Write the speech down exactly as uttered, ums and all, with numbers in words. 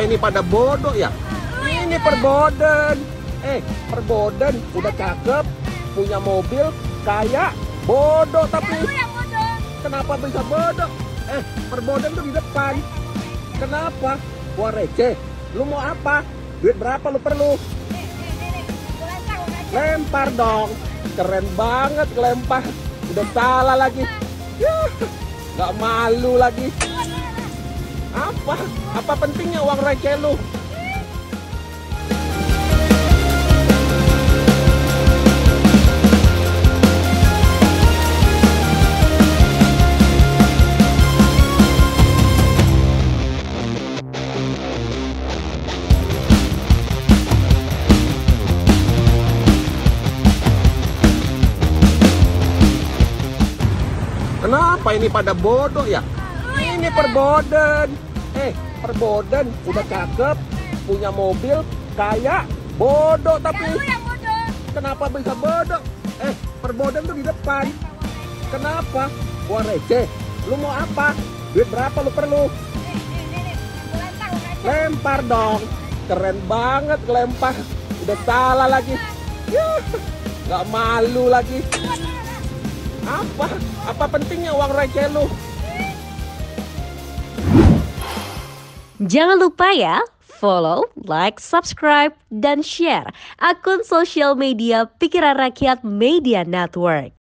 ini pada bodoh ya? Ini perboden. Eh, perboden udah cakep, punya mobil, kaya, bodoh tapi. Kenapa bisa bodoh? Eh, perboden tuh di depan. Kenapa? Gua receh. Lu mau apa? Duit berapa lu perlu? Lempar dong. Keren banget lempar. Udah salah lagi. Yah, gak malu lagi. Apa? Apa pentingnya uang receh lu? Kenapa ini pada bodoh ya? Ini perboden. Eh, perboden udah cakep, punya mobil, kaya, bodoh tapi. Kenapa bisa bodoh? Eh, perboden tuh di depan. Kenapa? Gua receh. Lu mau apa? Duit berapa lu perlu? Lempar dong. Keren banget lempar. Udah salah lagi. Yah, gak malu lagi. Apa? Apa pentingnya uang receh lu? Jangan lupa ya, follow, like, subscribe, dan share akun sosial media Pikiran Rakyat Media Network.